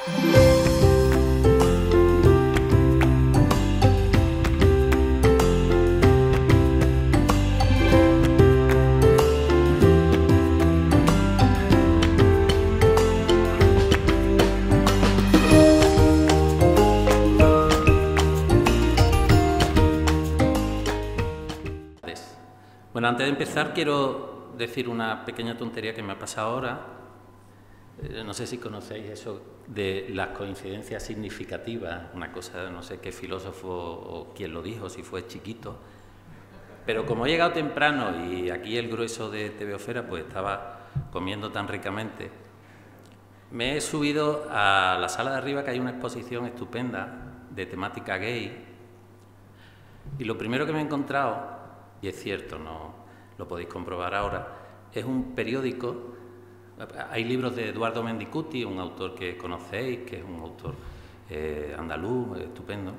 Bueno, antes de empezar quiero decir una pequeña tontería que me ha pasado ahora. No sé si conocéis eso de las coincidencias significativas, una cosa, no sé qué filósofo o quién lo dijo, si fue Chiquito. Pero como he llegado temprano y aquí el grueso de TVOfera pues estaba comiendo tan ricamente, me he subido a la sala de arriba, que hay una exposición estupenda de temática gay, y lo primero que me he encontrado, y es cierto, no lo podéis comprobar ahora, es un periódico. Hay libros de Eduardo Mendicuti, un autor que conocéis, que es un autor andaluz, estupendo.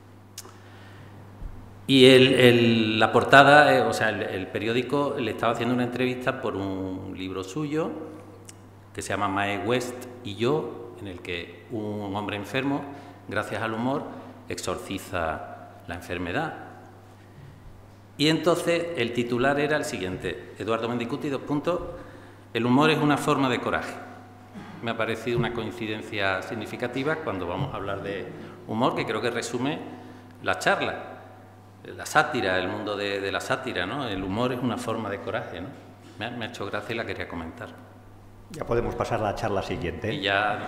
Y la portada, o sea, el periódico le estaba haciendo una entrevista por un libro suyo que se llama Mae West y yo, en el que un hombre enfermo, gracias al humor, exorciza la enfermedad. Y entonces el titular era el siguiente: Eduardo Mendicuti, : el humor es una forma de coraje. Me ha parecido una coincidencia significativa cuando vamos a hablar de humor, que creo que resume la charla. La sátira, el mundo de la sátira, ¿no? El humor es una forma de coraje, ¿no? Me ha hecho gracia y la quería comentar. Ya podemos pasar a la charla siguiente. Y ya...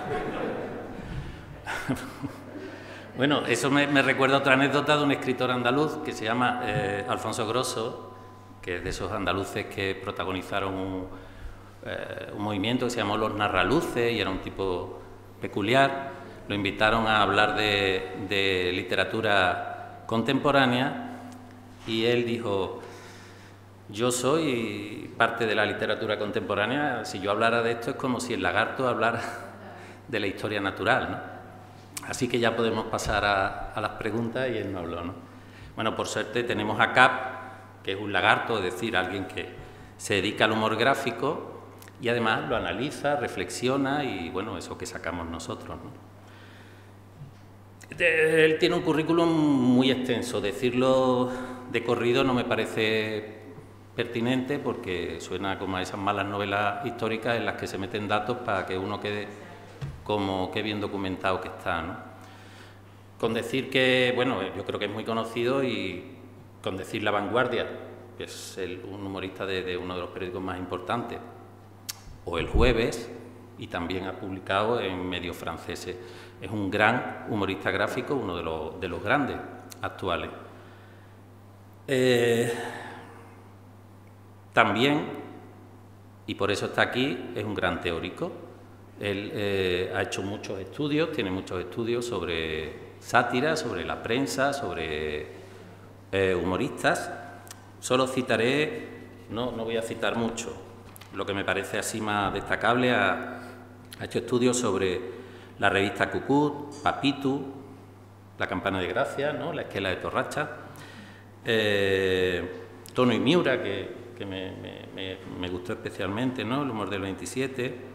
Bueno, eso me recuerda otra anécdota de un escritor andaluz que se llama Alfonso Grosso, que es de esos andaluces que protagonizaron un movimiento que se llamó Los Narraluces y era un tipo peculiar. Lo invitaron a hablar de literatura contemporánea y él dijo: yo soy parte de la literatura contemporánea, si yo hablara de esto es como si el lagarto hablara de la historia natural, ¿no? Así que ya podemos pasar a las preguntas y él no habló, ¿no? Bueno, por suerte tenemos a Cap, que es un lagarto, es decir, alguien que se dedica al humor gráfico y además lo analiza, reflexiona y, bueno, eso que sacamos nosotros, ¿no? Él tiene un currículum muy extenso, decirlo de corrido no me parece pertinente porque suena como a esas malas novelas históricas en las que se meten datos para que uno quede como qué bien documentado que está, ¿no? Con decir que, bueno, yo creo que es muy conocido y con decir La Vanguardia, que es un humorista de uno de los periódicos más importantes, o El Jueves, y también ha publicado en medios franceses. Es un gran humorista gráfico, uno de los grandes actuales. También, y por eso está aquí, es un gran teórico. Él ha hecho muchos estudios, tiene muchos estudios sobre sátira, sobre la prensa, sobre humoristas. Solo citaré, no voy a citar mucho, lo que me parece así más destacable. Ha hecho estudios sobre la revista Cucut, Papitu, La Campana de Gracia, ¿no? La Esquela de Torracha, Tono y Miura, que me gustó especialmente, ¿no? El humor del 27.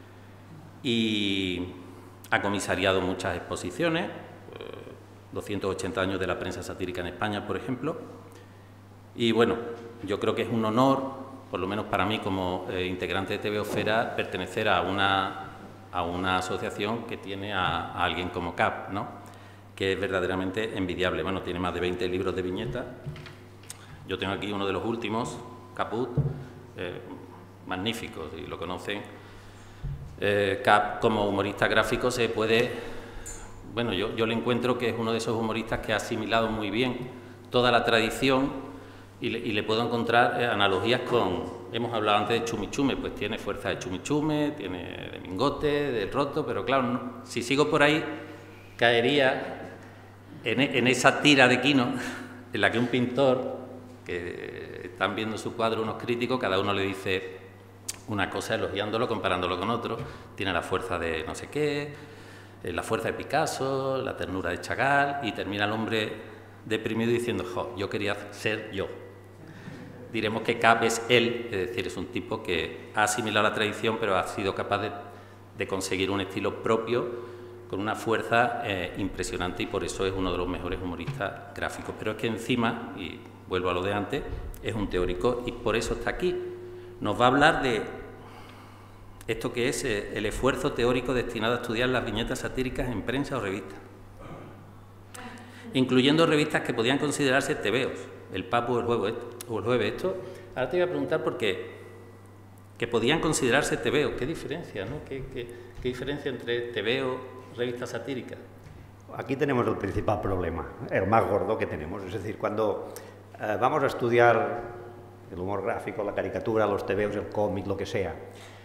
Y ha comisariado muchas exposiciones, 280 años de la prensa satírica en España, por ejemplo. Y bueno, yo creo que es un honor, por lo menos para mí como integrante de TVOfera, pertenecer a una asociación que tiene a alguien como Cap, ¿no? Que es verdaderamente envidiable. Bueno, tiene más de 20 libros de viñetas. Yo tengo aquí uno de los últimos, Caput, magnífico, si lo conocen. Cap, como humorista gráfico, se puede... Bueno, yo le encuentro que es uno de esos humoristas que ha asimilado muy bien toda la tradición y le puedo encontrar analogías con... Hemos hablado antes de Chumichume, pues tiene fuerza de Chumichume, tiene de Mingote, del Roto, pero claro, no, si sigo por ahí, caería en esa tira de Quino en la que un pintor, que están viendo su cuadro unos críticos, cada uno le dice una cosa elogiándolo, comparándolo con otro, tiene la fuerza de no sé qué, la fuerza de Picasso, la ternura de Chagall, y termina el hombre deprimido diciendo: jo, yo quería ser yo. Diremos que Cap es él, es decir, es un tipo que ha asimilado la tradición, pero ha sido capaz de conseguir un estilo propio una fuerza impresionante, y por eso es uno de los mejores humoristas gráficos. Pero es que encima, y vuelvo a lo de antes, es un teórico y por eso está aquí. Nos va a hablar de esto que es el esfuerzo teórico destinado a estudiar las viñetas satíricas en prensa o revistas, incluyendo revistas que podían considerarse tebeos, el Papu o el Jueves. Esto, ahora te voy a preguntar por qué, que podían considerarse tebeos. ¿Qué diferencia, no? ¿Qué diferencia entre tebeo, revista satírica? Aquí tenemos el principal problema, el más gordo que tenemos. Es decir, cuando vamos a estudiar el humor gráfico, la caricatura, los tebeos, el cómic, lo que sea,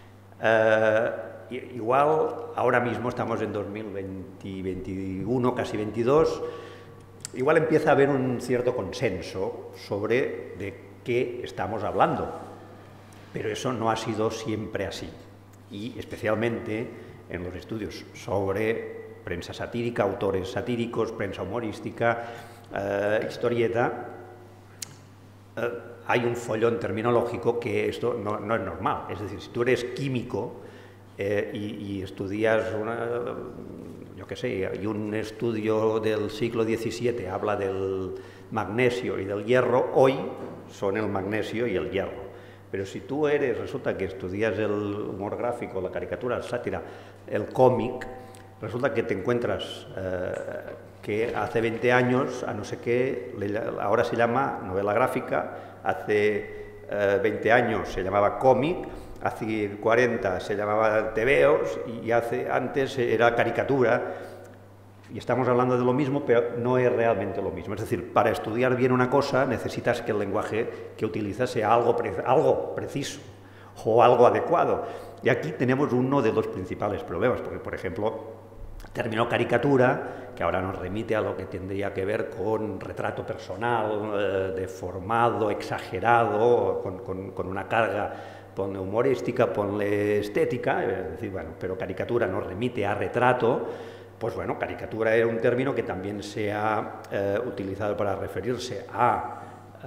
igual ahora mismo estamos en 2021, casi 22, igual empieza a haber un cierto consenso sobre de qué estamos hablando, pero eso no ha sido siempre así, y especialmente en los estudios sobre prensa satírica, autores satíricos, prensa humorística, historieta, hay un follón terminológico que esto no es normal. Es decir, si tú eres químico y estudias yo qué sé, y un estudio del siglo XVII habla del magnesio y del hierro, hoy son el magnesio y el hierro. Pero si tú resulta que estudias el humor gráfico, la caricatura, la sátira, el cómic, resulta que te encuentras que hace 20 años, a no sé qué, ahora se llama novela gráfica, hace 20 años se llamaba cómic, hace 40 se llamaba tebeos y antes era caricatura, y estamos hablando de lo mismo, pero no es realmente lo mismo. Es decir, para estudiar bien una cosa necesitas que el lenguaje que utilizas sea algo preciso o algo adecuado. Y aquí tenemos uno de los principales problemas, porque, por ejemplo, el término caricatura, que ahora nos remite a lo que tendría que ver con retrato personal, deformado, exagerado, con una carga, ponle humorística, ponle estética, es decir, bueno, pero caricatura nos remite a retrato. Pues bueno, caricatura era un término que también se ha utilizado para referirse a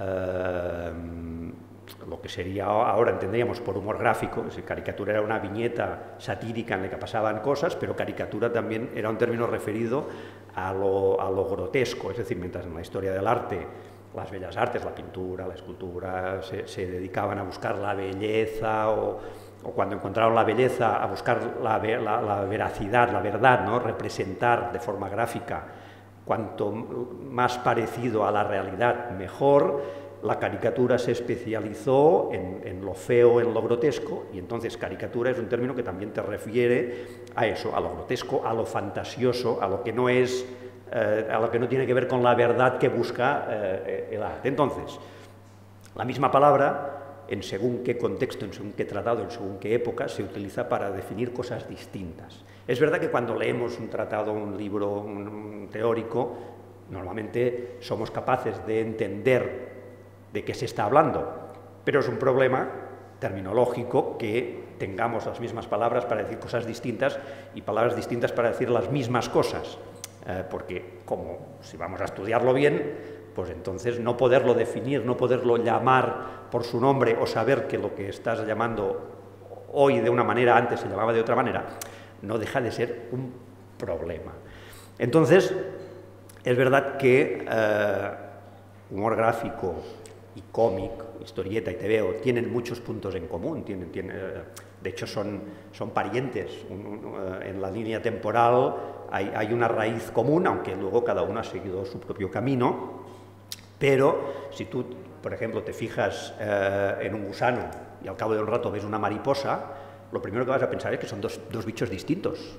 lo que sería ahora entenderíamos por humor gráfico. Es decir, caricatura era una viñeta satírica en la que pasaban cosas, pero caricatura también era un término referido a lo grotesco. Es decir, mientras en la historia del arte, las bellas artes, la pintura, la escultura, se dedicaban a buscar la belleza o cuando encontraron la belleza, a buscar la veracidad, la verdad, ¿no? Representar de forma gráfica cuanto más parecido a la realidad, mejor. La caricatura se especializó en lo feo, en lo grotesco, y entonces caricatura es un término que también te refiere a eso, a lo grotesco, a lo fantasioso, a lo que no es, a lo que no tiene que ver con la verdad que busca el arte. Entonces, la misma palabra, en según qué contexto, en según qué tratado, en según qué época, se utiliza para definir cosas distintas. Es verdad que cuando leemos un tratado, un libro un teórico, normalmente somos capaces de entender de qué se está hablando, pero es un problema terminológico que tengamos las mismas palabras para decir cosas distintas y palabras distintas para decir las mismas cosas, porque como si vamos a estudiarlo bien, pues entonces no poderlo definir, no poderlo llamar por su nombre o saber que lo que estás llamando hoy de una manera, antes se llamaba de otra manera, no deja de ser un problema. Entonces, es verdad que humor gráfico y cómic, historieta y tebeo tienen muchos puntos en común, de hecho son parientes, en la línea temporal hay una raíz común, aunque luego cada uno ha seguido su propio camino. Pero si tú, por ejemplo, te fijas en un gusano y al cabo de un rato ves una mariposa, lo primero que vas a pensar es que son dos bichos distintos.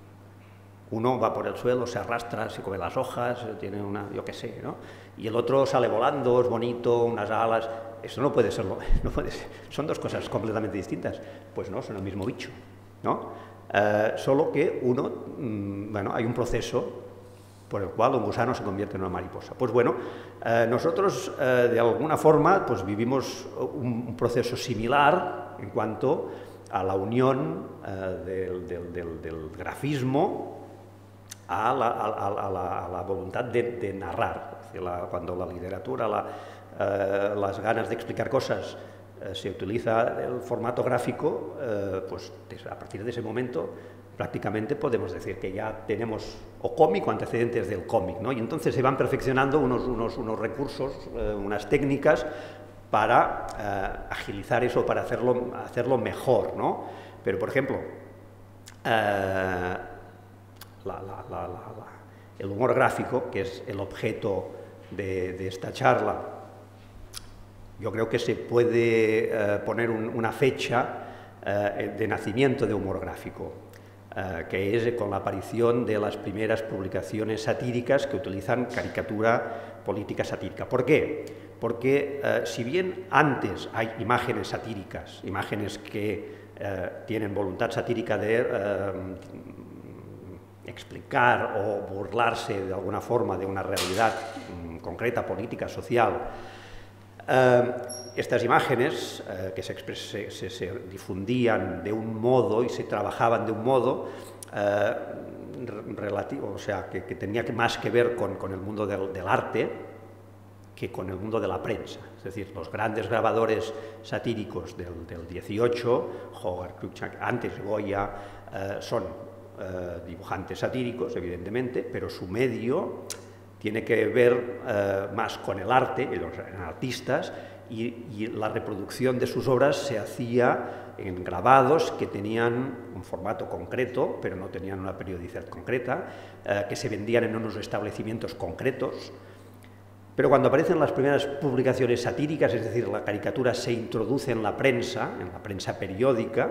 Uno va por el suelo, se arrastra, se come las hojas, tiene una, yo qué sé, ¿no? Y el otro sale volando, es bonito, unas alas. Eso no puede ser, son dos cosas completamente distintas. Pues no, son el mismo bicho, ¿no? Solo que uno, bueno, hay un proceso por el cual un gusano se convierte en una mariposa. Pues bueno, nosotros de alguna forma pues vivimos un proceso similar en cuanto a la unión del grafismo a la voluntad de narrar. Es decir, cuando la literatura, las ganas de explicar cosas se utiliza el formato gráfico, pues a partir de ese momento prácticamente podemos decir que ya tenemos o cómic o antecedentes del cómic, ¿no? Y entonces se van perfeccionando unos recursos, unas técnicas para agilizar eso, para hacerlo mejor, ¿no? Pero, por ejemplo, el humor gráfico, que es el objeto de esta charla, yo creo que se puede poner una fecha de nacimiento de humor gráfico, que es con la aparición de las primeras publicaciones satíricas que utilizan caricatura política satírica. ¿Por qué? Porque si bien antes hay imágenes satíricas, imágenes que tienen voluntad satírica de explicar o burlarse de alguna forma de una realidad concreta, política, social, estas imágenes que se difundían de un modo y se trabajaban de un modo relativo, o sea, que tenía más que ver con el mundo del arte que con el mundo de la prensa. Es decir, los grandes grabadores satíricos del 18, Hogarth, Cruikshank, antes Goya, son dibujantes satíricos, evidentemente, pero su medio tiene que ver más con el arte, los artistas, y la reproducción de sus obras se hacía en grabados que tenían un formato concreto, pero no tenían una periodicidad concreta, que se vendían en unos establecimientos concretos. Pero cuando aparecen las primeras publicaciones satíricas, es decir, la caricatura se introduce en la prensa periódica,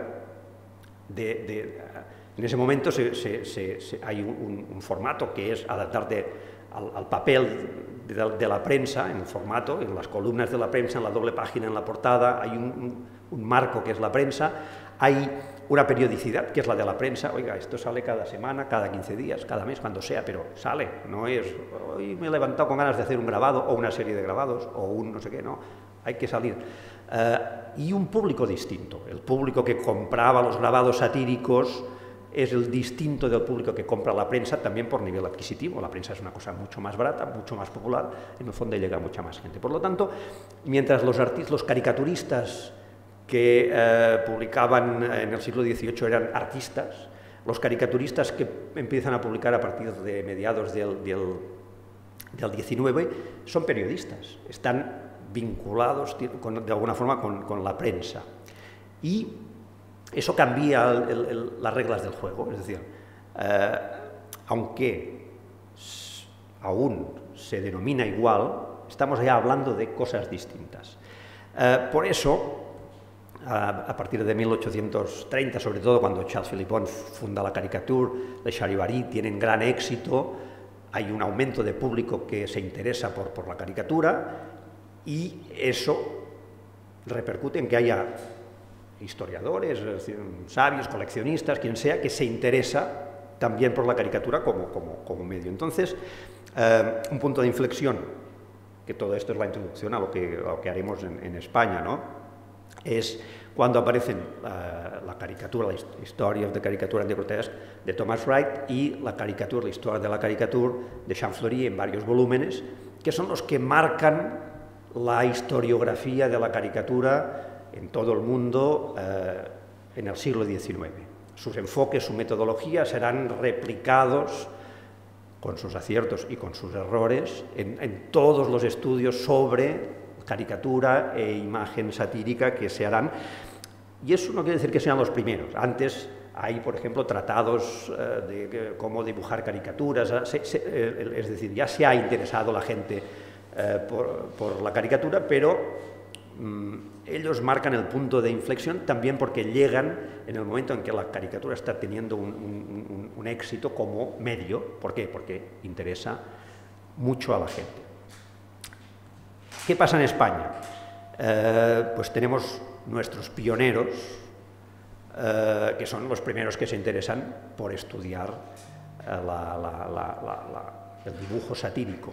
en ese momento hay un formato que es adaptarte al papel de la prensa, en el formato, en las columnas de la prensa, en la doble página, en la portada, hay un marco que es la prensa, hay una periodicidad que es la de la prensa, oiga, esto sale cada semana, cada 15 días, cada mes, cuando sea, pero sale, no es, hoy me he levantado con ganas de hacer un grabado o una serie de grabados o un no sé qué, no, hay que salir. Y un público distinto, el público que compraba los grabados satíricos es el distinto del público que compra la prensa, también por nivel adquisitivo. La prensa es una cosa mucho más barata, mucho más popular, en el fondo llega a mucha más gente. Por lo tanto, mientras los caricaturistas que publicaban en el siglo XVIII eran artistas, los caricaturistas que empiezan a publicar a partir de mediados del XIX son periodistas, están vinculados de alguna forma con la prensa. Y eso cambia las reglas del juego, es decir, aunque aún se denomina igual, estamos ya hablando de cosas distintas. Por eso, a partir de 1830, sobre todo cuando Charles Philippon funda la Caricature, Les Charivari tienen gran éxito, hay un aumento de público que se interesa por la caricatura y eso repercute en que haya historiadores, sabios, coleccionistas, quien sea, que se interesa también por la caricatura como medio. Entonces, un punto de inflexión, que todo esto es la introducción a lo que haremos en España, ¿no? Es cuando aparecen la caricatura, la History of the Caricature and the Grotesque de Thomas Wright y la caricatura, la Historia de la Caricature de Champfleury en varios volúmenes, que son los que marcan la historiografía de la caricatura en todo el mundo en el siglo XIX. Sus enfoques, su metodología serán replicados con sus aciertos y con sus errores en todos los estudios sobre caricatura e imagen satírica que se harán. Y eso no quiere decir que sean los primeros. Antes hay, por ejemplo, tratados de cómo dibujar caricaturas, es decir, ya se ha interesado la gente por la caricatura, pero ellos marcan el punto de inflexión también porque llegan en el momento en que la caricatura está teniendo un éxito como medio. ¿Por qué? Porque interesa mucho a la gente. ¿Qué pasa en España? Pues tenemos nuestros pioneros, que son los primeros que se interesan por estudiar el dibujo satírico.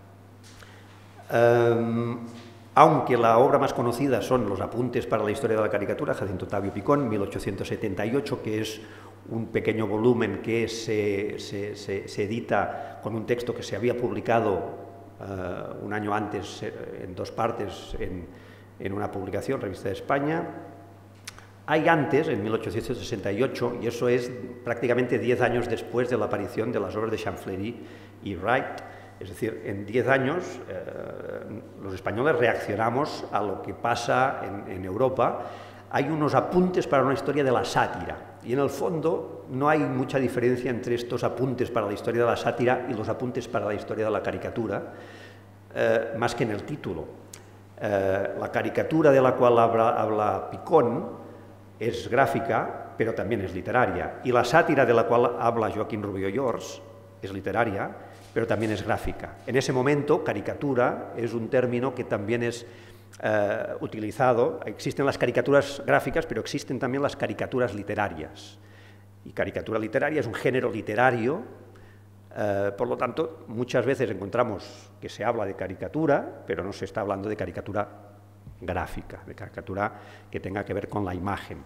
Aunque la obra más conocida son los Apuntes para la Historia de la Caricatura, Jacinto Octavio Picón, 1878, que es un pequeño volumen que se edita con un texto que se había publicado un año antes en dos partes en una publicación, Revista de España. Hay antes, en 1868, y eso es prácticamente 10 años después de la aparición de las obras de Champfleury y Wright, es decir, en 10 años los españoles reaccionamos a lo que pasa en Europa. Hay unos apuntes para una historia de la sátira, y en el fondo no hay mucha diferencia entre estos apuntes para la historia de la sátira y los apuntes para la historia de la caricatura, más que en el título. La caricatura de la cual habla Picón es gráfica, pero también es literaria, y la sátira de la cual habla Joaquín Rubio Llors es literaria, pero también es gráfica. En ese momento, caricatura es un término que también es utilizado. Existen las caricaturas gráficas, pero existen también las caricaturas literarias. Y caricatura literaria es un género literario, por lo tanto, muchas veces encontramos que se habla de caricatura, pero no se está hablando de caricatura gráfica, de caricatura que tenga que ver con la imagen.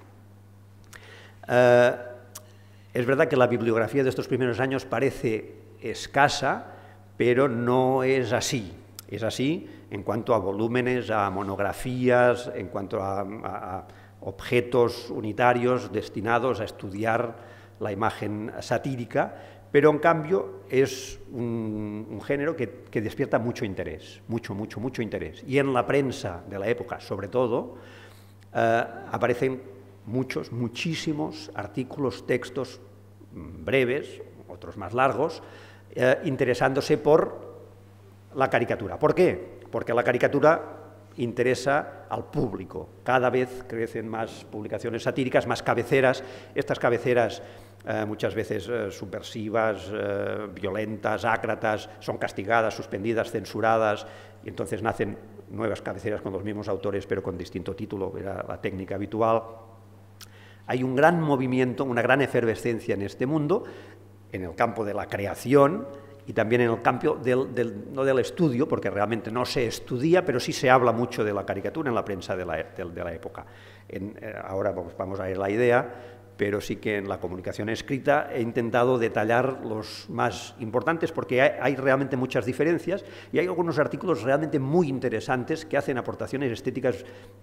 Es verdad que la bibliografía de estos primeros años parece escasa, pero no es así. Es así en cuanto a volúmenes, a monografías, en cuanto a objetos unitarios destinados a estudiar la imagen satírica, pero en cambio es un género que despierta mucho interés, mucho interés. Y en la prensa de la época, sobre todo, aparecen muchísimos artículos, textos breves, otros más largos, interesándose por la caricatura. ¿Por qué? Porque la caricatura interesa al público. Cada vez crecen más publicaciones satíricas, más cabeceras. Estas cabeceras muchas veces subversivas, violentas, ácratas, son castigadas, suspendidas, censuradas, y entonces nacen nuevas cabeceras con los mismos autores, pero con distinto título, era la técnica habitual. Hay un gran movimiento, una gran efervescencia en este mundo, en el campo de la creación y también en el campo no del estudio, porque realmente no se estudia, pero sí se habla mucho de la caricatura en la prensa de la época. Ahora vamos a ver la idea, pero sí que en la comunicación escrita he intentado detallar los más importantes, porque hay realmente muchas diferencias y hay algunos artículos realmente muy interesantes que hacen aportaciones estéticas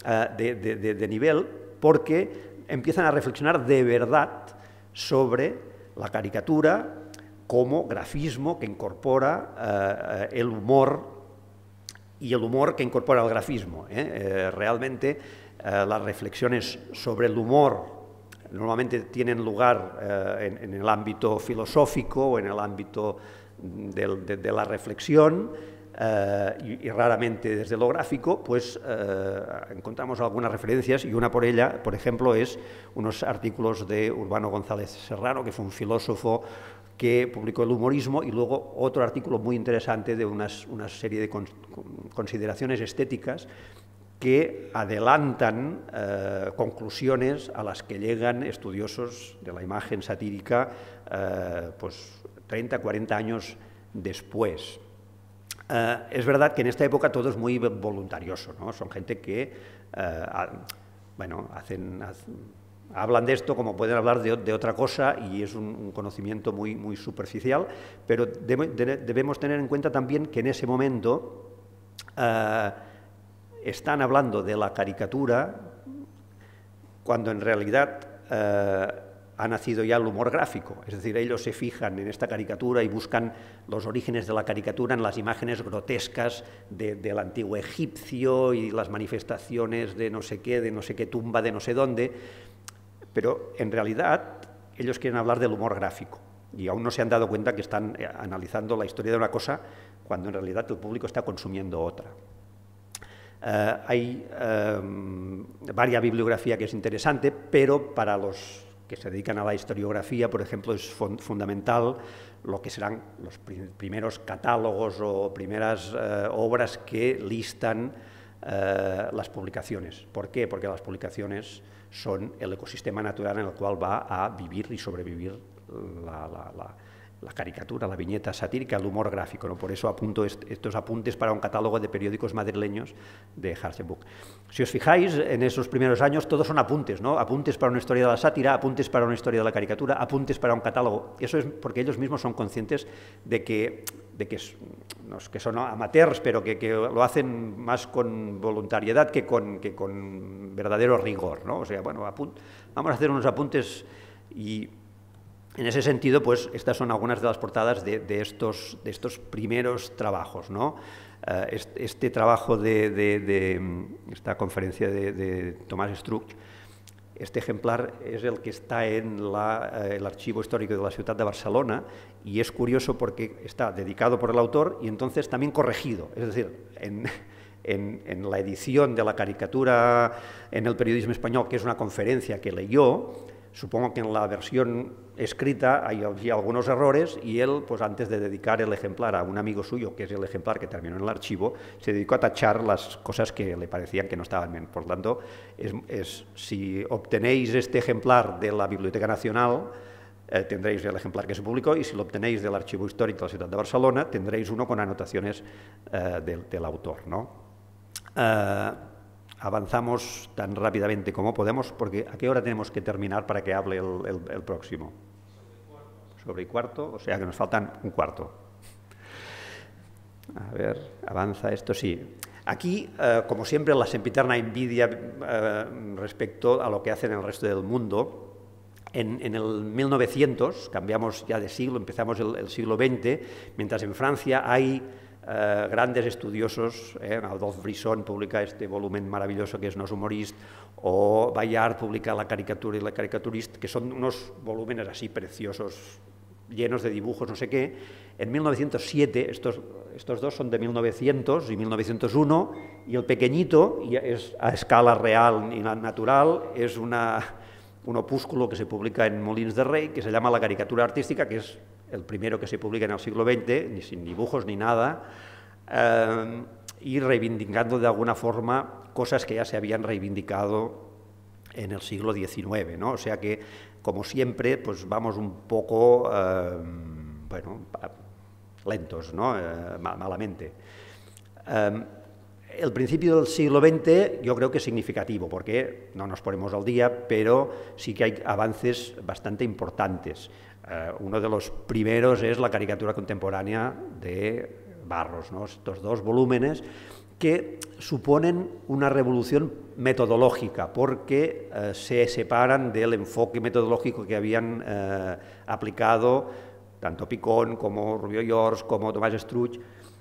de nivel, porque empiezan a reflexionar de verdad sobre la caricatura como grafismo que incorpora el humor y el humor que incorpora el grafismo. Realmente las reflexiones sobre el humor normalmente tienen lugar en el ámbito filosófico o en el ámbito de la reflexión y raramente desde lo gráfico, pues encontramos algunas referencias y una por ella, por ejemplo, es unos artículos de Urbano González Serrano, que fue un filósofo que publicó el humorismo, y luego otro artículo muy interesante de una serie de consideraciones estéticas que adelantan conclusiones a las que llegan estudiosos de la imagen satírica pues 30, 40 años después. Es verdad que en esta época todo es muy voluntarioso, ¿no? Son gente que bueno, hablan de esto como pueden hablar de otra cosa, y es un conocimiento muy superficial, pero debemos tener en cuenta también que en ese momento están hablando de la caricatura cuando en realidad ha nacido ya el humor gráfico. Es decir, ellos se fijan en esta caricatura y buscan los orígenes de la caricatura en las imágenes grotescas del antiguo egipcio y las manifestaciones de no sé qué tumba de no sé dónde, pero en realidad ellos quieren hablar del humor gráfico y aún no se han dado cuenta que están analizando la historia de una cosa cuando en realidad el público está consumiendo otra. Hay varias bibliografía que es interesante, pero para los que se dedican a la historiografía, por ejemplo, es fundamental lo que serán los primeros catálogos o primeras obras que listan las publicaciones. ¿Por qué? Porque las publicaciones son el ecosistema natural en el cual va a vivir y sobrevivir la caricatura, la viñeta satírica, el humor gráfico, ¿no? Por eso apunto estos apuntes para un catálogo de periódicos madrileños de Hartzenbuch. Si os fijáis, en esos primeros años todos son apuntes, ¿no? Apuntes para una historia de la sátira, apuntes para una historia de la caricatura, apuntes para un catálogo. Eso es porque ellos mismos son conscientes de que que son amateurs, pero que lo hacen más con voluntariedad que con verdadero rigor, ¿no? O sea, bueno, vamos a hacer unos apuntes y en ese sentido, pues estas son algunas de las portadas de estos primeros trabajos, ¿no? Este trabajo de esta conferencia de Tomàs Estruch, este ejemplar es el que está en el Archivo Histórico de la Ciutat de Barcelona y es curioso porque está dedicado por el autor y entonces también corregido, es decir, en la edición de la caricatura en el periodismo español, que es una conferencia que leyó, supongo que en la versión escrita hay algunos errores y él, pues antes de dedicar el ejemplar a un amigo suyo, que es el ejemplar que terminó en el archivo, se dedicó a tachar las cosas que le parecían que no estaban bien. Por lo tanto, si obtenéis este ejemplar de la Biblioteca Nacional, tendréis el ejemplar que se publicó y si lo obtenéis del Archivo Histórico de la Ciutat de Barcelona, tendréis uno con anotaciones del autor, ¿no? Avanzamos tan rápidamente como podemos, porque ¿a qué hora tenemos que terminar para que hable el próximo? Sobre y cuarto, o sea que nos faltan un cuarto. A ver, avanza esto, sí. Aquí, como siempre, la sempiterna envidia respecto a lo que hacen en el resto del mundo. En el 1900, cambiamos ya de siglo, empezamos el siglo XX, mientras en Francia hay grandes estudiosos, Adolphe Brisson publica este volumen maravilloso que es Nos Humoristes, o Bayard publica La caricatura y la caricaturista, que son unos volúmenes así preciosos, llenos de dibujos, no sé qué. En 1907, estos dos son de 1900 y 1901, y el pequeñito, y es a escala real y natural, es un opúsculo que se publica en Molins de Rey, que se llama La caricatura artística, que es el primero que se publica en el siglo XX, ni sin dibujos ni nada, y reivindicando de alguna forma cosas que ya se habían reivindicado en el siglo XIX, ¿no? O sea que, como siempre, pues vamos un poco, bueno, lentos, ¿no? Malamente. El principio del siglo XX yo creo que es significativo, porque no nos ponemos al día, pero sí que hay avances bastante importantes. Uno de los primeros es la caricatura contemporánea de Barros, ¿no? Estos dos volúmenes que suponen una revolución metodológica, porque se separan del enfoque metodológico que habían aplicado tanto Picón como Rubió i Ors como Tomàs Estruch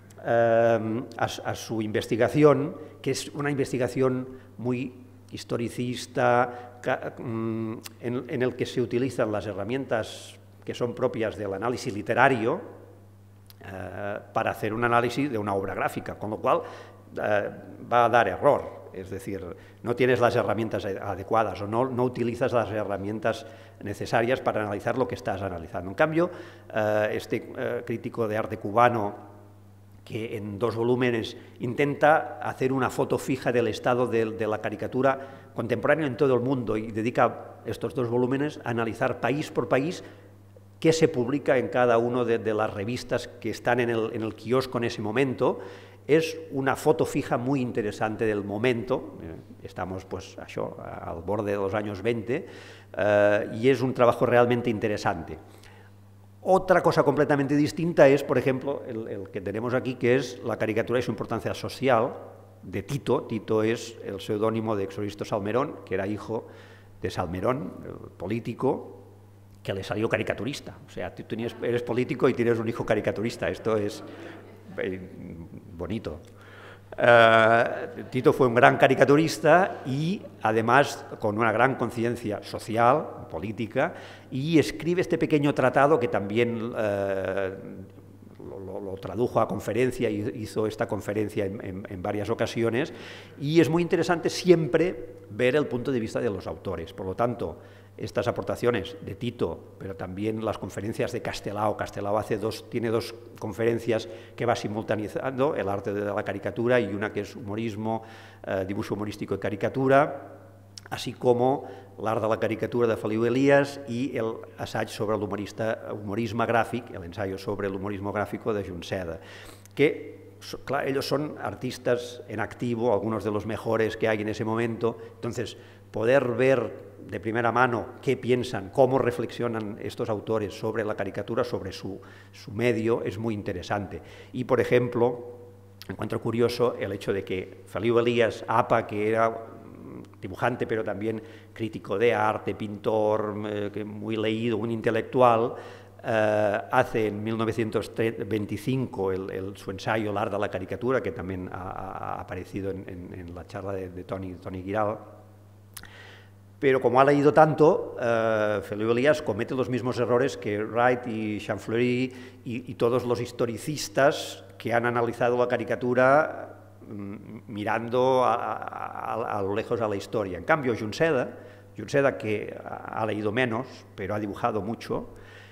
a su investigación, que es una investigación muy historicista, en el que se utilizan las herramientas que son propias del análisis literario para hacer un análisis de una obra gráfica, con lo cual va a dar error, es decir, no tienes las herramientas adecuadas o no utilizas las herramientas necesarias para analizar lo que estás analizando. En cambio, este crítico de arte cubano, que en dos volúmenes intenta hacer una foto fija del estado de la caricatura contemporánea en todo el mundo y dedica estos dos volúmenes a analizar país por país qué se publica en cada una de las revistas que están en el kiosco en ese momento. Es una foto fija muy interesante del momento, estamos pues al borde de los años 20, y es un trabajo realmente interesante. Otra cosa completamente distinta es, por ejemplo, el que tenemos aquí, que es la caricatura y su importancia social, de Tito. Tito es el seudónimo de Exoristo Salmerón, que era hijo de Salmerón, el político, que le salió caricaturista. O sea, tú eres político y tienes un hijo caricaturista. Esto es bonito. Tito fue un gran caricaturista y además con una gran conciencia social, política, y escribe este pequeño tratado que también lo tradujo a conferencia y hizo esta conferencia en varias ocasiones, y es muy interesante siempre ver el punto de vista de los autores. Por lo tanto, estas aportaciones de Tito, pero también las conferencias de Castelao. Castelao tiene dos conferencias que va simultaneizando, el arte de la caricatura y una que es humorismo, dibujo humorístico y caricatura, así como l'art de la caricatura de Feliu Elias y el assaig sobre el humorisme gràfic, el ensayo sobre el humorismo gráfico de Junceda, que claro, ellos son artistas en activo, algunos de los mejores que hay en ese momento, entonces poder ver de primera mano qué piensan, cómo reflexionan estos autores sobre la caricatura, sobre su medio, es muy interesante. Y, por ejemplo, encuentro curioso el hecho de que Feliu Elias Apa, que era dibujante, pero también crítico de arte, pintor, muy leído, un intelectual, hace en 1925 su ensayo El art de la caricatura, que también ha aparecido en la charla de Toni Guiral. Pero como ha leído tanto, Feliu Elias comete los mismos errores que Wright y Champfleury y todos los historicistas que han analizado la caricatura mirando a lo lejos a la historia. En cambio, Junceda, que ha leído menos, pero ha dibujado mucho,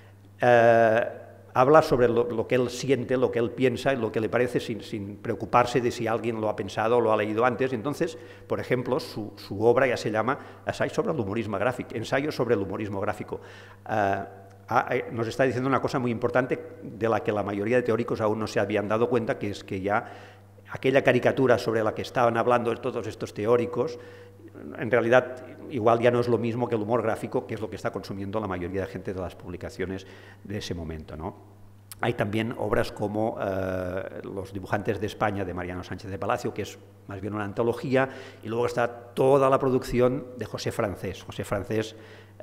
habla sobre lo que él siente, lo que él piensa y lo que le parece sin preocuparse de si alguien lo ha pensado o lo ha leído antes. Entonces, por ejemplo, su obra ya se llama Ensayo sobre el humorismo gráfico. Nos está diciendo una cosa muy importante de la que la mayoría de teóricos aún no se habían dado cuenta, que es que ya aquella caricatura sobre la que estaban hablando todos estos teóricos, en realidad igual ya no es lo mismo que el humor gráfico, que es lo que está consumiendo la mayoría de gente de las publicaciones de ese momento, ¿no? Hay también obras como Los dibujantes de España, de Mariano Sánchez de Palacio, que es más bien una antología, y luego está toda la producción de José Francés. José Francés,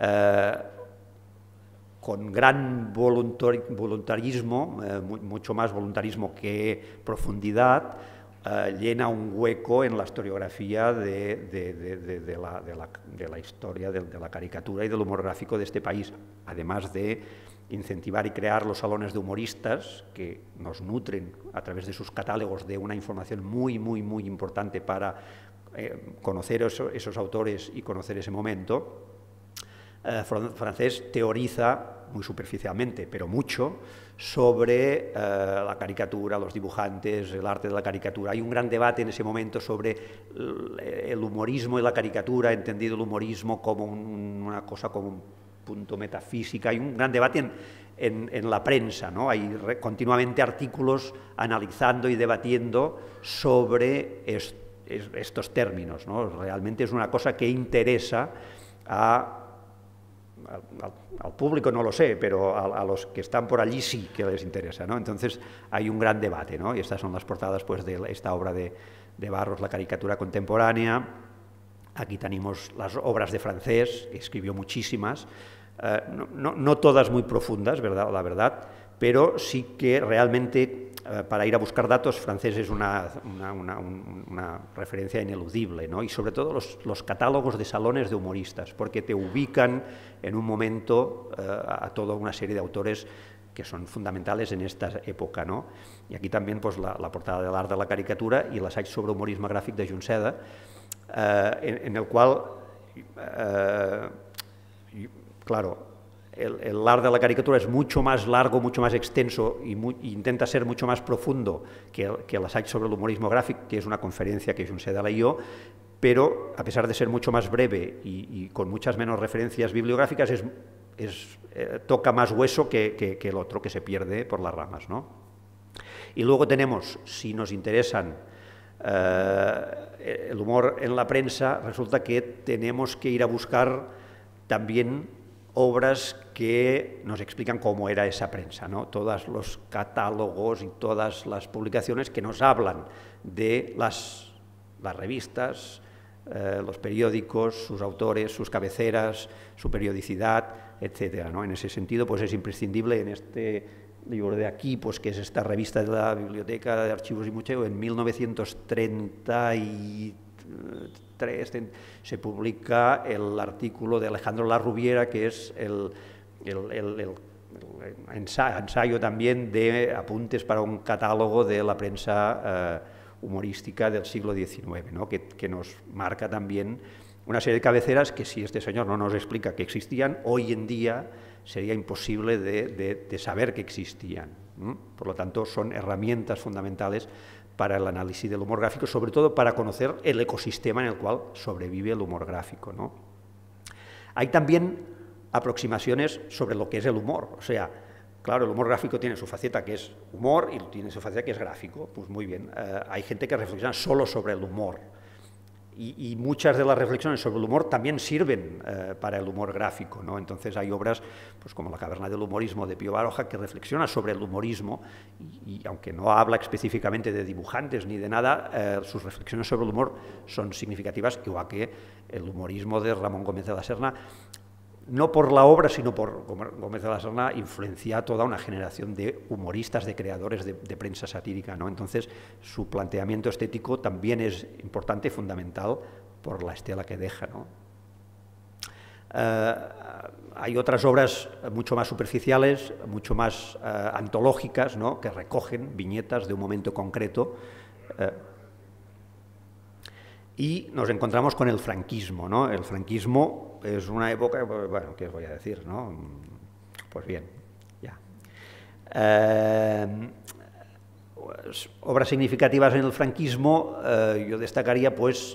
con gran voluntarismo, mucho más voluntarismo que profundidad, llena un hueco en la historiografía de la historia de la caricatura y del humor gráfico de este país, además de incentivar y crear los salones de humoristas que nos nutren a través de sus catálogos de una información muy importante para conocer esos autores y conocer ese momento. Francés teoriza muy superficialmente, pero mucho, sobre la caricatura, los dibujantes, el arte de la caricatura. Hay un gran debate en ese momento sobre el humorismo y la caricatura, entendido el humorismo como una cosa, como un punto metafísica. Hay un gran debate en la prensa, ¿no? Hay continuamente artículos analizando y debatiendo sobre estos términos, ¿no? Realmente es una cosa que interesa al público, no lo sé, pero a los que están por allí sí que les interesa, ¿no? Entonces hay un gran debate, ¿no? Y estas son las portadas, pues, de esta obra de Barros, la caricatura contemporánea. Aquí tenemos las obras de Francés, escribió muchísimas, no todas muy profundas, ¿verdad? La verdad, pero sí que realmente, para ir a buscar datos, Francés es una referencia ineludible, ¿no? Y sobre todo los catálogos de salones de humoristas, porque te ubican en un momento a toda una serie de autores que son fundamentales en esta época, ¿no? Y aquí también, pues, la portada del art de la caricatura y l'assaig sobre humorisme gràfic de Junceda, en el cual, claro, el art de la caricatura es mucho más largo, mucho más extenso y intenta ser mucho más profundo que l'assaig sobre el humorismo gráfico, que es una conferencia que Junceda leyó, pero a pesar de ser mucho más breve y con muchas menos referencias bibliográficas, toca más hueso que el otro, que se pierde por las ramas, ¿no? Y luego tenemos, si nos interesan el humor en la prensa, resulta que tenemos que ir a buscar también obras que nos explican cómo era esa prensa, ¿no? Todos los catálogos y todas las publicaciones que nos hablan de las revistas, los periódicos, sus autores, sus cabeceras, su periodicidad, etcétera, ¿no? En ese sentido, pues es imprescindible en este libro de aquí, pues, que es esta revista de la Biblioteca de Archivos y Museos, en 1933 se publica el artículo de Alejandro Larrubiera, que es el ensayo también de apuntes para un catálogo de la prensa humorística del siglo XIX, ¿no? que nos marca también una serie de cabeceras que, si este señor no nos explica que existían, hoy en día sería imposible de saber que existían, ¿no? Por lo tanto, son herramientas fundamentales para el análisis del humor gráfico, sobre todo para conocer el ecosistema en el cual sobrevive el humor gráfico, ¿no? Hay también aproximaciones sobre lo que es el humor, o sea, claro, el humor gráfico tiene su faceta que es humor y tiene su faceta que es gráfico. Pues muy bien, hay gente que reflexiona solo sobre el humor. Y muchas de las reflexiones sobre el humor también sirven para el humor gráfico, ¿no? Entonces hay obras pues, como La caverna del humorismo de Pío Baroja que reflexiona sobre el humorismo y aunque no habla específicamente de dibujantes ni de nada, sus reflexiones sobre el humor son significativas, igual que el humorismo de Ramón Gómez de la Serna, no por la obra, sino por Gómez de la Serna, influencia a toda una generación de humoristas, de creadores de prensa satírica, ¿no? Entonces, su planteamiento estético también es importante y fundamental por la estela que deja, ¿no? Hay otras obras mucho más superficiales, mucho más antológicas, ¿no? Que recogen viñetas de un momento concreto. Y nos encontramos con el franquismo, ¿no? El franquismo es una época, bueno, ¿qué os voy a decir, no? Pues bien, ya. Pues, obras significativas en el franquismo, yo destacaría, pues,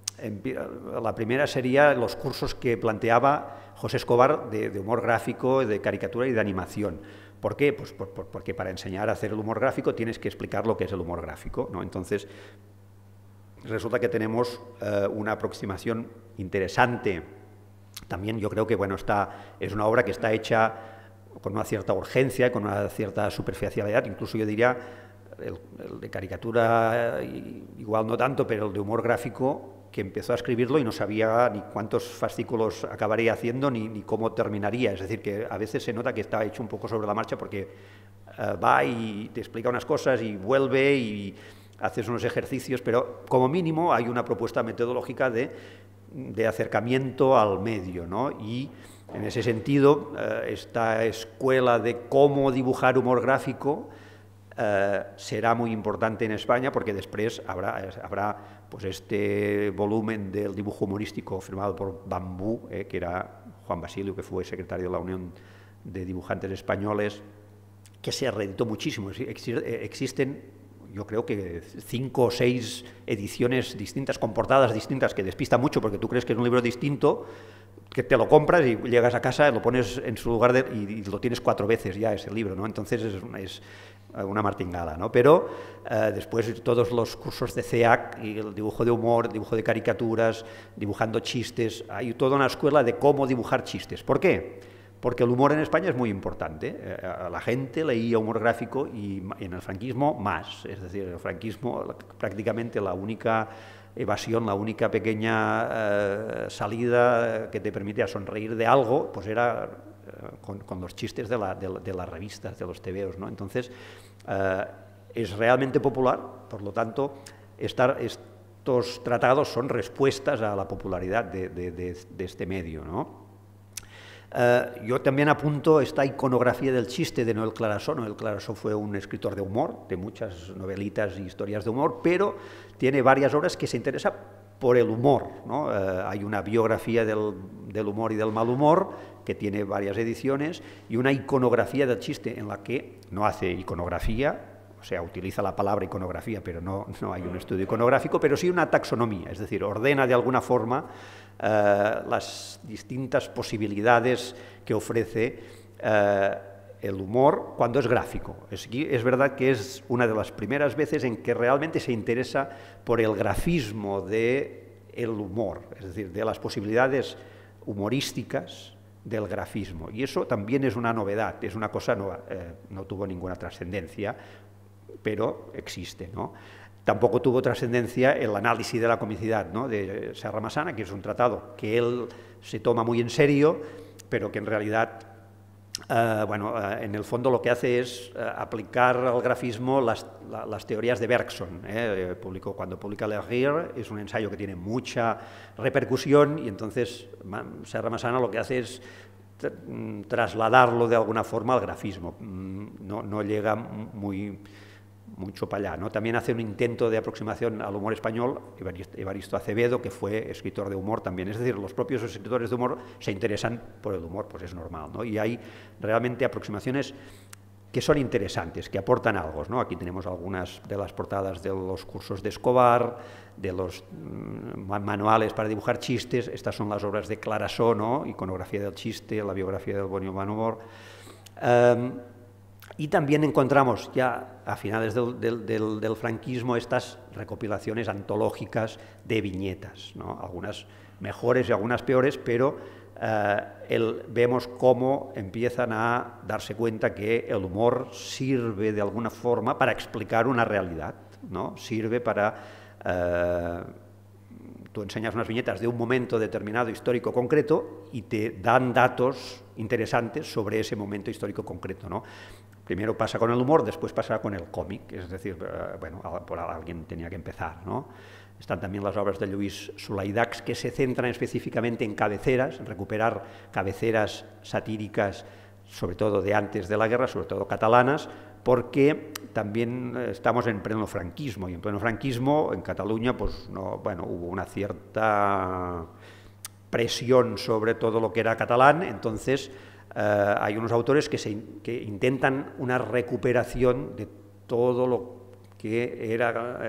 la primera sería los cursos que planteaba José Escobar de humor gráfico, de caricatura y de animación. ¿Por qué? Pues porque para enseñar a hacer el humor gráfico tienes que explicar lo que es el humor gráfico, ¿no? Entonces, resulta que tenemos una aproximación interesante. También yo creo que bueno, es una obra que está hecha con una cierta urgencia, con una cierta superficialidad, incluso yo diría, el de caricatura igual no tanto, pero el de humor gráfico, que empezó a escribirlo y no sabía ni cuántos fascículos acabaría haciendo ni cómo terminaría. Es decir, que a veces se nota que está hecho un poco sobre la marcha porque va y te explica unas cosas y vuelve y haces unos ejercicios, pero como mínimo hay una propuesta metodológica de acercamiento al medio, ¿no? Y en ese sentido, esta escuela de cómo dibujar humor gráfico será muy importante en España porque después habrá pues este volumen del dibujo humorístico firmado por Bambú, que era Juan Basilio, que fue secretario de la Unión de Dibujantes Españoles, que se reeditó muchísimo. Existen, yo creo que 5 o 6 ediciones distintas, con portadas distintas, que despista mucho porque tú crees que es un libro distinto, que te lo compras y llegas a casa, lo pones en su lugar y lo tienes 4 veces ya ese libro, ¿no? Entonces es una martingala, ¿no? Pero después todos los cursos de CEAC y el dibujo de humor, dibujo de caricaturas, dibujando chistes, hay toda una escuela de cómo dibujar chistes. ¿Por qué? Porque el humor en España es muy importante. La gente leía humor gráfico y en el franquismo más. Es decir, en el franquismo prácticamente la única evasión, la única pequeña salida que te permitía sonreír de algo, pues era con los chistes de las revistas, de los tebeos, ¿no? Entonces, es realmente popular, por lo tanto, estos tratados son respuestas a la popularidad de este medio, ¿no? Yo también apunto esta iconografía del chiste de Noel Clarasó. Noel Clarasó fue un escritor de humor, de muchas novelitas y historias de humor, pero tiene varias obras que se interesan por el humor, ¿no? Hay una biografía del humor y del mal humor, que tiene varias ediciones, y una iconografía del chiste en la que no hace iconografía, o sea, utiliza la palabra iconografía, pero no hay un estudio iconográfico, pero sí una taxonomía, es decir, ordena de alguna forma las distintas posibilidades que ofrece el humor cuando es gráfico. Es verdad que es una de las primeras veces en que realmente se interesa por el grafismo del humor, es decir, de las posibilidades humorísticas del grafismo. Y eso también es una novedad, es una cosa nueva, no tuvo ninguna trascendencia, pero existe, ¿no? Tampoco tuvo trascendencia el análisis de la comicidad, ¿no? De Serra Massana, que es un tratado que él se toma muy en serio, pero que en realidad, en el fondo lo que hace es aplicar al grafismo las teorías de Bergson. Cuando publica Le Rire, es un ensayo que tiene mucha repercusión y entonces Serra Massana lo que hace es trasladarlo de alguna forma al grafismo. No llega mucho para allá, ¿no? También hace un intento de aproximación al humor español Evaristo Acevedo, que fue escritor de humor también. Es decir, los propios escritores de humor se interesan por el humor, pues es normal, ¿no? Y hay realmente aproximaciones que son interesantes, que aportan algo, ¿no? Aquí tenemos algunas de las portadas de los cursos de Escobar, de los manuales para dibujar chistes. Estas son las obras de Clarasó, ¿no? Iconografía del chiste, la biografía del buen y mal humor. Y también encontramos ya a finales del franquismo estas recopilaciones antológicas de viñetas, ¿no? Algunas mejores y algunas peores, pero vemos cómo empiezan a darse cuenta que el humor sirve de alguna forma para explicar una realidad, ¿no? Sirve para... tú enseñas unas viñetas de un momento determinado histórico concreto y te dan datos interesantes sobre ese momento histórico concreto, ¿no? Primero pasa con el humor, después pasa con el cómic, es decir, bueno, por alguien tenía que empezar, ¿no? Están también las obras de Lluís Sulaidachs, que se centran específicamente en cabeceras, en recuperar cabeceras satíricas, sobre todo de antes de la guerra, sobre todo catalanas, porque también estamos en pleno franquismo, y en pleno franquismo, en Cataluña, pues no, bueno, hubo una cierta presión sobre todo lo que era catalán, entonces hay unos autores que intentan una recuperación de todo lo que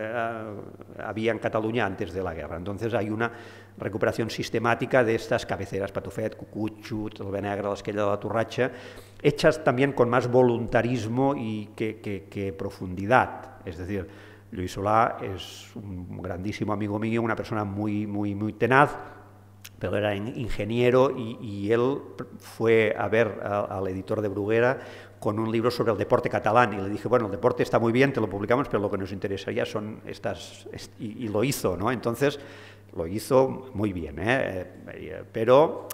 había en Cataluña antes de la guerra. Entonces hay una recuperación sistemática de estas cabeceras, Patufet, Cucutxut, el Benegre, l'Esquella de la Torratxa, hechas también con más voluntarismo y que profundidad. Es decir, Lluís Solà es un grandísimo amigo mío, una persona muy tenaz, pero era ingeniero y él fue a ver al editor de Bruguera con un libro sobre el deporte catalán y le dije, bueno, el deporte está muy bien, te lo publicamos, pero lo que nos interesaría son estas... Y lo hizo, ¿no? Entonces, lo hizo muy bien, pero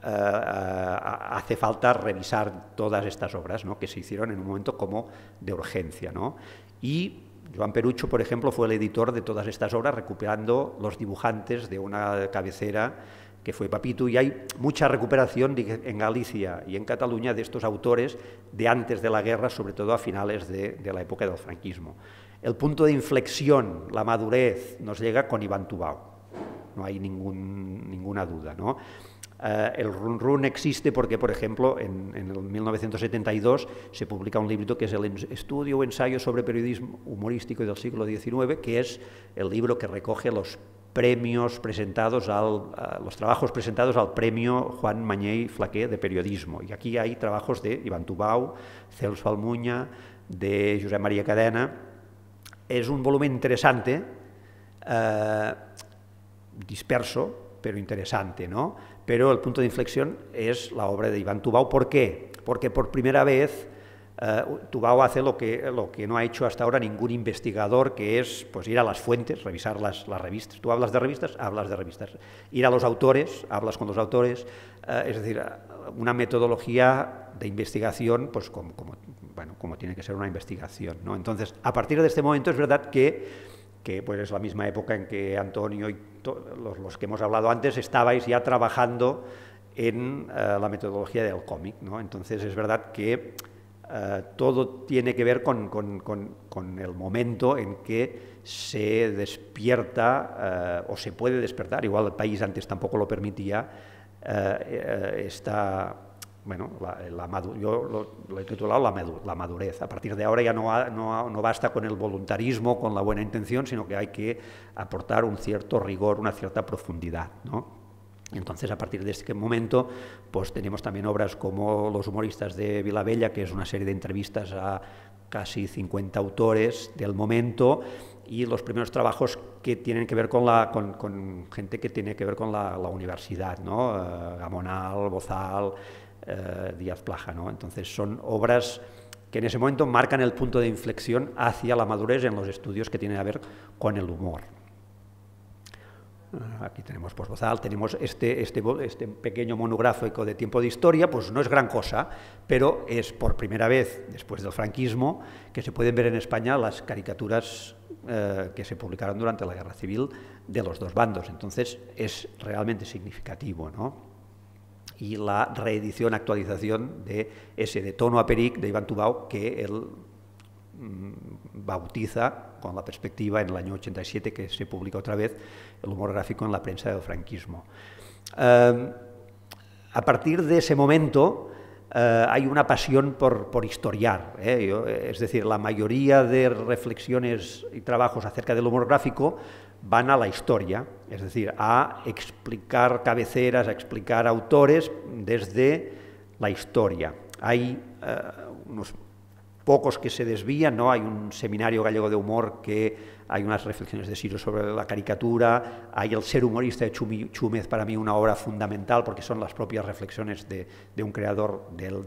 hace falta revisar todas estas obras, ¿no? Que se hicieron en un momento como de urgencia, ¿no? Y Joan Perucho, por ejemplo, fue el editor de todas estas obras, recuperando los dibujantes de una cabecera que fue Papito, y hay mucha recuperación en Galicia y en Cataluña de estos autores de antes de la guerra, sobre todo a finales de la época del franquismo. El punto de inflexión, la madurez, nos llega con Iván Tubau, no hay ninguna duda, ¿no? El run-run existe porque, por ejemplo, en el 1972 se publica un librito que es el Estudio o Ensayo sobre Periodismo Humorístico del siglo XIX, que es el libro que recoge los premios presentados los trabajos presentados al premio Juan Mañé Flaquer de periodismo. Y aquí hay trabajos de Iván Tubau, Celso Almuña, de Josep María Cadena. Es un volumen interesante, disperso, pero interesante, ¿no? Pero el punto de inflexión es la obra de Iván Tubau. ¿Por qué? Porque por primera vez Tubau hace lo que no ha hecho hasta ahora ningún investigador, que es pues, ir a las fuentes, revisar las revistas. Tú hablas de revistas, ir a los autores, hablas con los autores, es decir, una metodología de investigación, pues como tiene que ser una investigación, ¿no? Entonces, a partir de este momento es verdad que pues es la misma época en que Antonio y los que hemos hablado antes estabais ya trabajando en la metodología del cómic, ¿no? Entonces es verdad que todo tiene que ver con el momento en que se despierta o se puede despertar, igual el país antes tampoco lo permitía, bueno, yo lo he titulado la madurez. A partir de ahora ya no basta con el voluntarismo, con la buena intención, sino que hay que aportar un cierto rigor, una cierta profundidad, ¿no? Entonces, a partir de este momento, pues tenemos también obras como Los humoristas de Vilabella, que es una serie de entrevistas a casi 50 autores del momento, y los primeros trabajos que tienen que ver con gente que tiene que ver con la universidad, ¿no? Gamonal, Bozal, Díaz Plaja, ¿no? Entonces son obras que en ese momento marcan el punto de inflexión hacia la madurez en los estudios que tienen que ver con el humor. Aquí tenemos pues, Bozal, tenemos este pequeño monográfico de Tiempo de Historia, pues no es gran cosa, pero es por primera vez después del franquismo que se pueden ver en España las caricaturas que se publicaron durante la Guerra Civil de los dos bandos. Entonces es realmente significativo, ¿no? Y la reedición, actualización de ese de Tono a Peric de Iván Tubau, que él bautiza con la perspectiva en el año 87, que se publica otra vez el humor gráfico en la prensa del franquismo. A partir de ese momento hay una pasión por historiar, es decir, la mayoría de reflexiones y trabajos acerca del humor gráfico van a la historia, es decir, a explicar cabeceras, a explicar autores desde la historia. Hay unos pocos que se desvían, ¿no? Hay un seminario gallego de humor que hay unas reflexiones de Siro sobre la caricatura, hay El ser humorista de Chumi Chúmez, para mí una obra fundamental porque son las propias reflexiones de un creador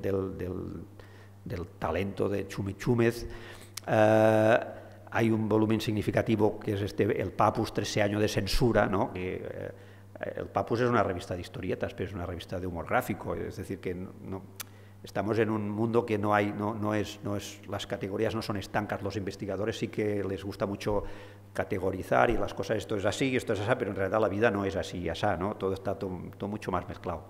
del talento de Chumi Chúmez. Hay un volumen significativo que es El Papus, 13 años de censura, ¿no? El Papus es una revista de historietas, pero es una revista de humor gráfico, es decir, que estamos en un mundo que las categorías no son estancas, los investigadores sí que les gusta mucho categorizar y las cosas, esto es así, esto es así, pero en realidad la vida no es así y así, ¿no? Todo está todo mucho más mezclado.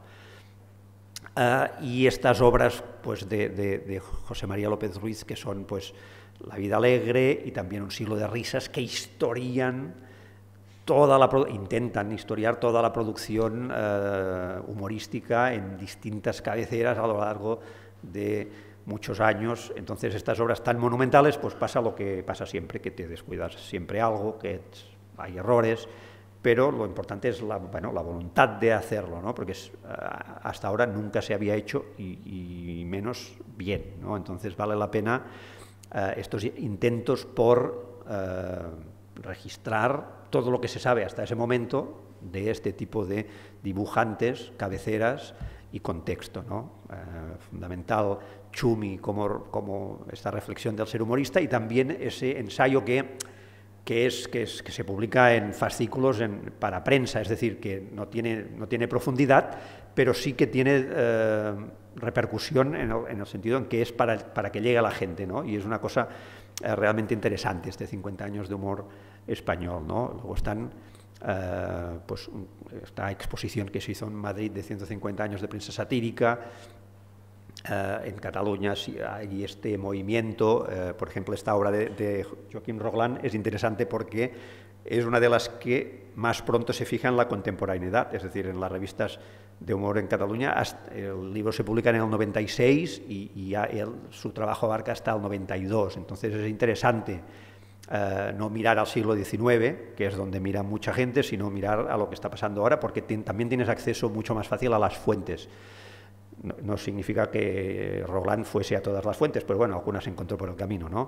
Y estas obras pues, de José María López Ruiz, que son pues, La vida alegre y también Un siglo de risas, que intentan historiar toda la producción humorística en distintas cabeceras a lo largo de muchos años. Entonces, estas obras tan monumentales, pues pasa lo que pasa siempre, que te descuidas siempre algo, que hay errores, pero lo importante es la voluntad de hacerlo, ¿no? Porque hasta ahora nunca se había hecho y menos bien, ¿no? Entonces vale la pena estos intentos por registrar todo lo que se sabe hasta ese momento de este tipo de dibujantes, cabeceras y contexto, ¿no? Fundamental Chumi como esta reflexión del ser humorista y también ese ensayo que se publica en fascículos para prensa, es decir, que no tiene profundidad, pero sí que tiene repercusión en el sentido en que es para que llegue a la gente, ¿no? Y es una cosa realmente interesante, 50 años de humor español, ¿no? Luego están pues esta exposición que se hizo en Madrid de 150 años de prensa satírica. En Cataluña hay este movimiento, por ejemplo, esta obra de Joaquim Roglan es interesante porque es una de las que más pronto se fija en la contemporaneidad, es decir, en las revistas de humor en Cataluña. El libro se publica en el 96 y ya su trabajo abarca hasta el 92, entonces es interesante no mirar al siglo XIX, que es donde mira mucha gente, sino mirar a lo que está pasando ahora, porque también tienes acceso mucho más fácil a las fuentes. No significa que Roglan fuese a todas las fuentes, pero bueno, algunas encontró por el camino, ¿no?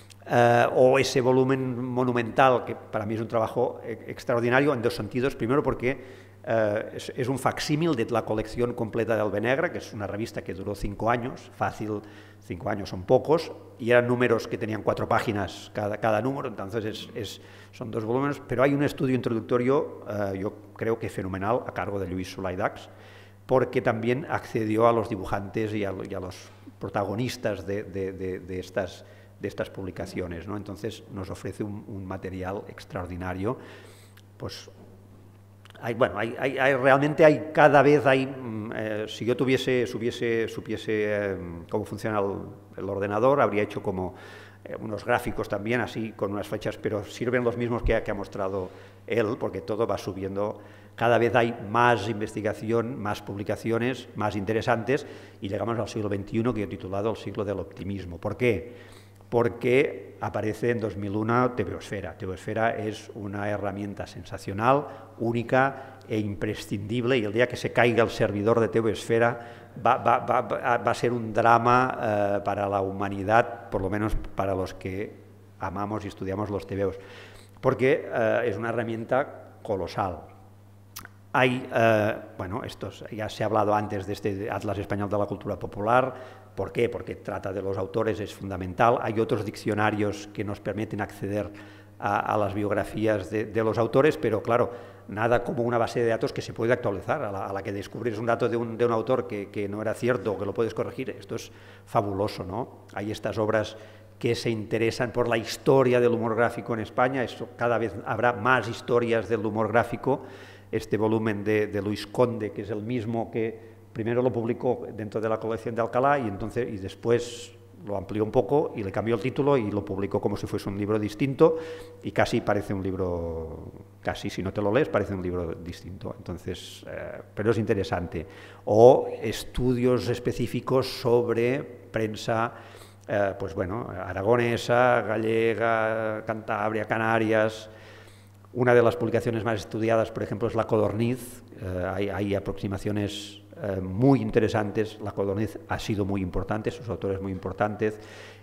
O ese volumen monumental, que para mí es un trabajo extraordinario en dos sentidos. Primero porque es un facsímil de la colección completa de Albenegre, que es una revista que duró 5 años, fácil, 5 años son pocos, y eran números que tenían 4 páginas cada número, entonces son 2 volúmenes, pero hay un estudio introductorio, yo creo que fenomenal, a cargo de Lluís Solà i Dax, porque también accedió a los dibujantes y a los protagonistas de estas publicaciones, ¿no? Entonces nos ofrece un material extraordinario. Pues realmente hay cada vez si yo supiese cómo funciona el ordenador, habría hecho como unos gráficos también, así con unas flechas, pero sirven los mismos que ha mostrado él, porque todo va subiendo. Cada vez hay más investigación, más publicaciones, más interesantes, y llegamos al siglo XXI, que he titulado El siglo del optimismo. ¿Por qué? Porque aparece en 2001 TVOsfera. TVOsfera es una herramienta sensacional, única e imprescindible, y el día que se caiga el servidor de TVOsfera va a ser un drama para la humanidad, por lo menos para los que amamos y estudiamos los TVOs, porque es una herramienta colosal. Ya se ha hablado antes de este Atlas Español de la Cultura Popular. ¿Por qué? Porque trata de los autores, es fundamental. Hay otros diccionarios que nos permiten acceder a las biografías de los autores, pero claro, nada como una base de datos que se puede actualizar. A la que descubres un dato de un autor que no era cierto, que lo puedes corregir, esto es fabuloso, ¿no? Hay estas obras que se interesan por la historia del humor gráfico en España, cada vez habrá más historias del humor gráfico. Este volumen de Luis Conde, que es el mismo que primero lo publicó dentro de la colección de Alcalá y después lo amplió un poco y le cambió el título y lo publicó como si fuese un libro distinto y casi parece un libro, casi si no te lo lees parece un libro distinto, entonces, pero es interesante. O estudios específicos sobre prensa, pues bueno, aragonesa, gallega, Cantabria, Canarias. Una de las publicaciones más estudiadas, por ejemplo, es La Codorniz. Hay aproximaciones muy interesantes. La Codorniz ha sido muy importante, sus autores muy importantes.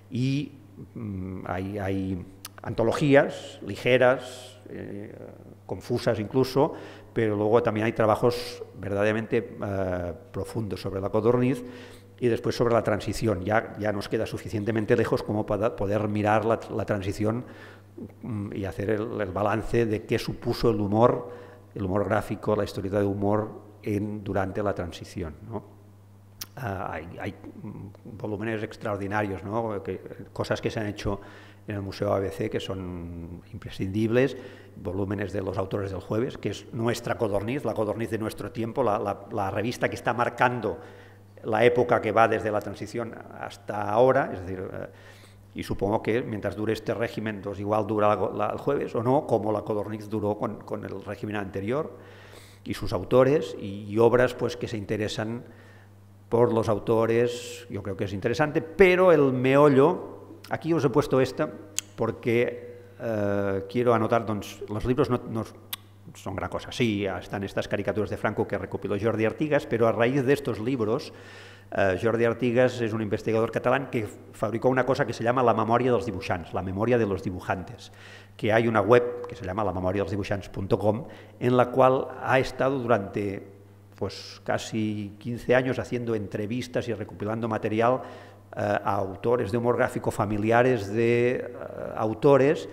Y hay antologías ligeras, confusas incluso, pero luego también hay trabajos verdaderamente profundos sobre la codorniz y después sobre la transición. Ya nos queda suficientemente lejos como para poder mirar la transición y hacer el balance de qué supuso el humor gráfico, la historieta de humor durante la transición, ¿no? Hay volúmenes extraordinarios, ¿no? Cosas que se han hecho en el Museo ABC que son imprescindibles, volúmenes de los autores del jueves, que es nuestra codorniz, la codorniz de nuestro tiempo, la revista que está marcando la época que va desde la transición hasta ahora, es decir, y supongo que mientras dure este régimen, pues igual dura el jueves o no, como la codorniz duró con el régimen anterior, y sus autores y obras pues que se interesan por los autores. Yo creo que es interesante, pero el meollo, aquí os he puesto esta porque quiero anotar, doncs, los libros no son gran cosa. Sí, están estas caricaturas de Franco que recopiló Jordi Artigas, pero a raíz de estos libros, Jordi Artigas es un investigador catalán que fabricó una cosa que se llama la memoria dels dibuixants, la memoria de los dibujantes, que hay una web que se llama lamemoriadelsdibuixants.com, en la cual ha estado durante pues casi 15 años haciendo entrevistas y recopilando material a autores de humor gráfico, familiares de autores,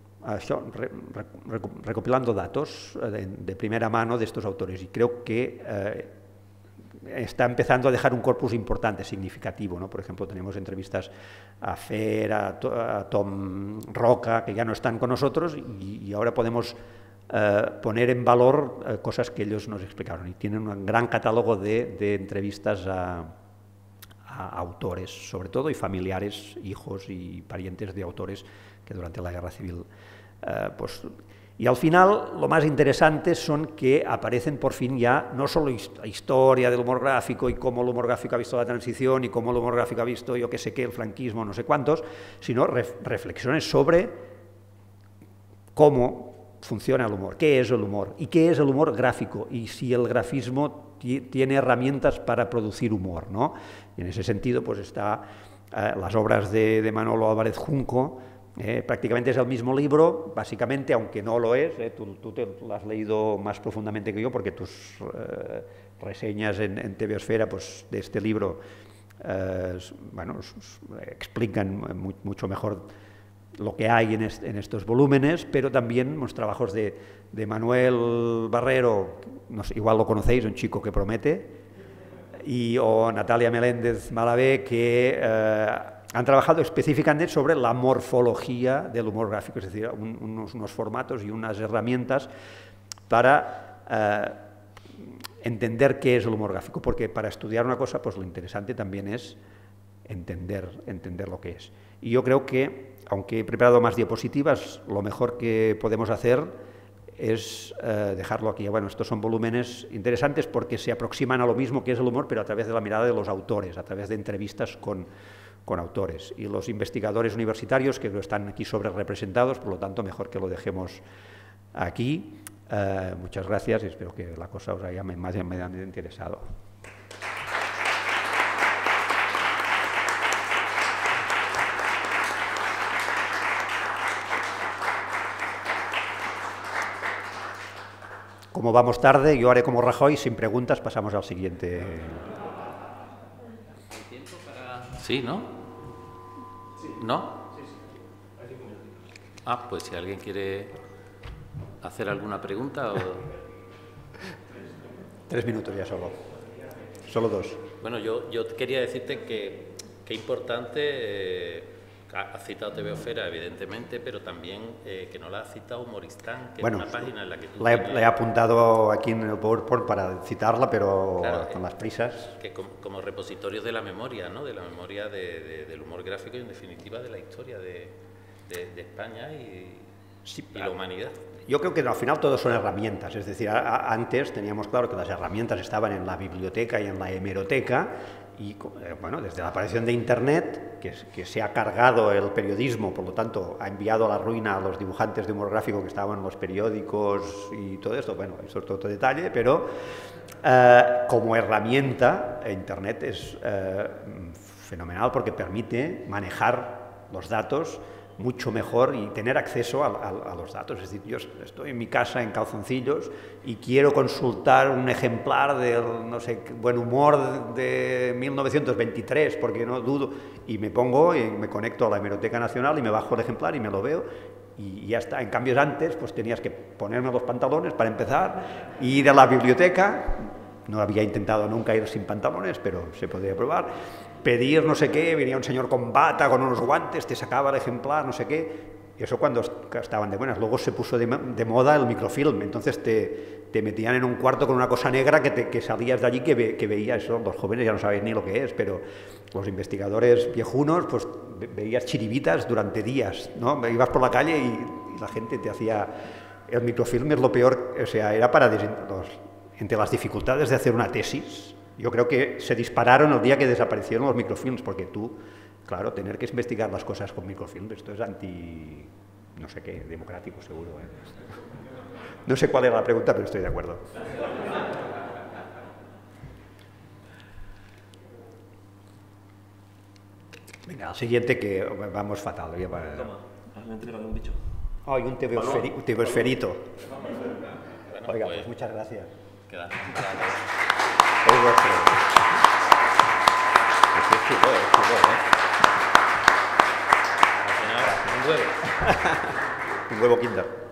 recopilando datos de primera mano de estos autores, y creo que está empezando a dejar un corpus importante, significativo, ¿no? Por ejemplo, tenemos entrevistas a Fer, a Tom Roca, que ya no están con nosotros, y ahora podemos poner en valor cosas que ellos nos explicaron, y tienen un gran catálogo de entrevistas a autores, sobre todo, y familiares, hijos y parientes de autores que durante la Guerra Civil pues... Y al final, lo más interesante son que aparecen por fin ya no solo historia del humor gráfico y cómo el humor gráfico ha visto la transición y cómo el humor gráfico ha visto, yo qué sé qué, el franquismo, no sé cuántos, sino reflexiones sobre cómo funciona el humor, qué es el humor y qué es el humor gráfico y si el grafismo tiene herramientas para producir humor, ¿no? Y en ese sentido pues está las obras de Manolo Álvarez Junco. Prácticamente es el mismo libro, básicamente, aunque no lo es, tú te lo has leído más profundamente que yo, porque tus reseñas en TVosfera pues, de este libro bueno, explican mucho mejor lo que hay en estos volúmenes, pero también los trabajos de Manuel Barrero, no sé, igual lo conocéis, un chico que promete, o Natalia Meléndez Malavé, que han trabajado específicamente sobre la morfología del humor gráfico, es decir, unos formatos y unas herramientas para entender qué es el humor gráfico, porque para estudiar una cosa, pues lo interesante también es entender lo que es. Y yo creo que, aunque he preparado más diapositivas, lo mejor que podemos hacer es dejarlo aquí. Bueno, estos son volúmenes interesantes porque se aproximan a lo mismo que es el humor, pero a través de la mirada de los autores, a través de entrevistas con autores. Y los investigadores universitarios, que están aquí sobre representados, por lo tanto, mejor que lo dejemos aquí. Muchas gracias y espero que la cosa os haya más interesado. Como vamos tarde, yo haré como Rajoy, sin preguntas, pasamos al siguiente. ¿Tiempo para...? Sí, ¿no? ¿No? Ah, pues si alguien quiere hacer alguna pregunta o... 3 minutos ya solo 2. Bueno, yo quería decirte que importante... Has citado TVosfera, evidentemente, pero también que no la has citado Humoristán, que bueno, es una página en la que tú... La he apuntado aquí en el PowerPoint para citarla, pero claro, con las prisas. Que como repositorio de la memoria, ¿no? De la memoria del humor gráfico y, en definitiva, de la historia de España y la humanidad. Yo creo que al final todo son herramientas, es decir, antes teníamos claro que las herramientas estaban en la biblioteca y en la hemeroteca, y bueno, desde la aparición de Internet, que se ha cargado el periodismo, por lo tanto ha enviado a la ruina a los dibujantes de humor gráfico que estaban en los periódicos y todo esto, bueno, eso es todo detalle, pero como herramienta Internet es fenomenal porque permite manejar los datos mucho mejor y tener acceso a los datos. Es decir, yo estoy en mi casa en calzoncillos y quiero consultar un ejemplar del, no sé, Buen Humor de 1923, porque no dudo, y me pongo y me conecto a la Hemeroteca Nacional y me bajo el ejemplar y me lo veo y ya está. En cambio, antes pues tenías que ponerme los pantalones para empezar, ir a la biblioteca. No había intentado nunca ir sin pantalones, pero se podía probar. Pedir no sé qué, venía un señor con bata, con unos guantes, te sacaba el ejemplar, no sé qué. Y eso cuando estaban de buenas. Luego se puso de moda el microfilm. Entonces te metían en un cuarto con una cosa negra que salías de allí que veías eso. Los jóvenes ya no sabéis ni lo que es, pero los investigadores viejunos, pues veías chiribitas durante días, ¿no? Ibas por la calle y la gente te hacía... El microfilm es lo peor, o sea, era para... Entre las dificultades de hacer una tesis, yo creo que se dispararon el día que desaparecieron los microfilms, porque tú, claro, tener que investigar las cosas con microfilms, esto es anti, no sé qué, democrático seguro, ¿eh? No sé cuál era la pregunta, pero estoy de acuerdo. Venga, el siguiente que vamos fatal. Toma, me he entregado un bicho. Ay, un tebeosferito. Bueno, Oiga, pues muchas gracias. Queda. Es vuestro. Es chulo, ¿eh? Un huevo. Un huevo Kinder.